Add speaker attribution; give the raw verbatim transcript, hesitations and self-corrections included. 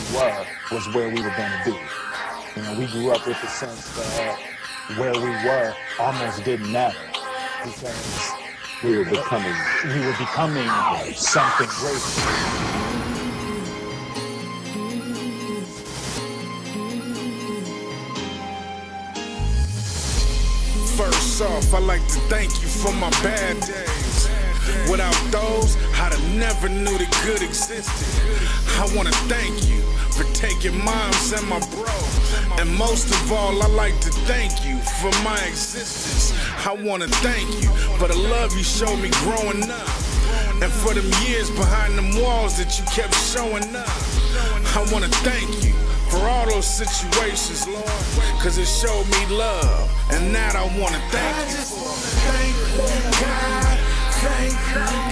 Speaker 1: were was where we were going to be. You know, we grew up with the sense that where we were almost didn't matter because
Speaker 2: we were becoming,
Speaker 1: we were becoming something great.
Speaker 3: First off, I'd like to thank you for my bad days. Without those, I'd have never knew the good existed. I wanna thank you for taking moms and my bro. And most of all, I'd like to thank you for my existence. I wanna thank you for the love you showed me growing up. And for them years behind them walls that you kept showing up. I wanna thank you for all those situations, Lord, cause it showed me love, and that I wanna thank you. I just wanna thank God, thank